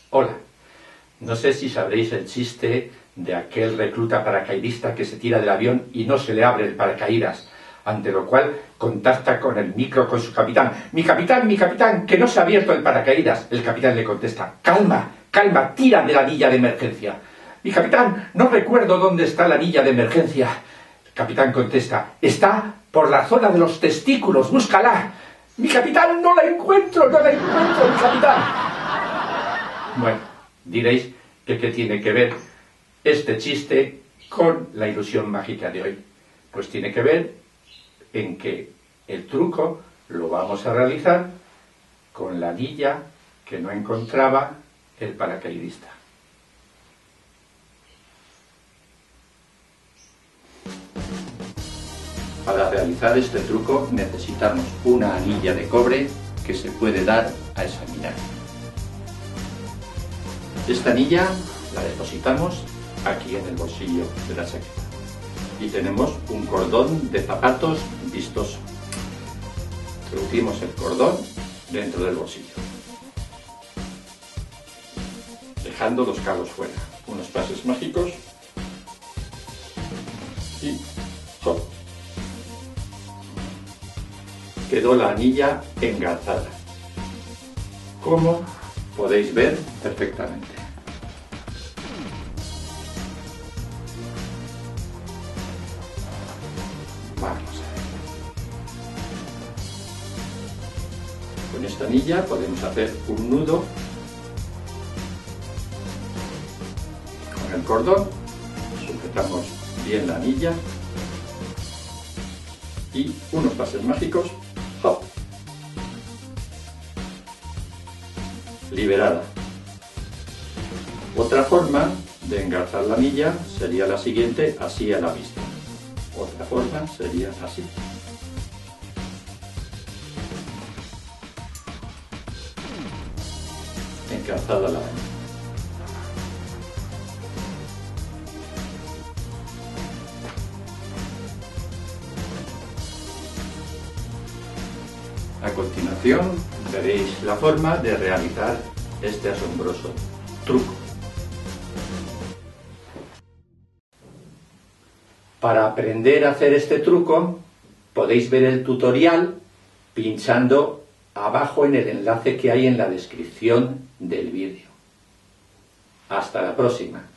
Hola, no sé si sabréis el chiste de aquel recluta paracaidista que se tira del avión y no se le abre el paracaídas, ante lo cual contacta con el micro con su capitán. Mi capitán, que no se ha abierto el paracaídas. El capitán le contesta, calma, tira de la anilla de emergencia. Mi capitán, no recuerdo dónde está la anilla de emergencia. El capitán contesta, está por la zona de los testículos, búscala. Mi capitán, no la encuentro, mi capitán. Bueno, diréis que qué tiene que ver este chiste con la ilusión mágica de hoy. Pues tiene que ver en que el truco lo vamos a realizar con la anilla que no encontraba el paracaidista. Para realizar este truco necesitamos una anilla de cobre que se puede dar a examinar. Esta anilla la depositamos aquí en el bolsillo de la chaqueta y tenemos un cordón de zapatos vistoso. Introducimos el cordón dentro del bolsillo, dejando los cabos fuera. Unos pases mágicos y ¡hop! Quedó la anilla engarzada, como podéis ver perfectamente. Vamos a ver. Con esta anilla podemos hacer un nudo con el cordón, sujetamos bien la anilla y unos pases mágicos, ¡hop! Liberada. Otra forma de engarzar la anilla sería la siguiente, así a la vista. Otra forma sería así. Engarzada la anilla. A continuación veréis la forma de realizar este asombroso truco. Para aprender a hacer este truco podéis ver el tutorial pinchando abajo en el enlace que hay en la descripción del vídeo. Hasta la próxima.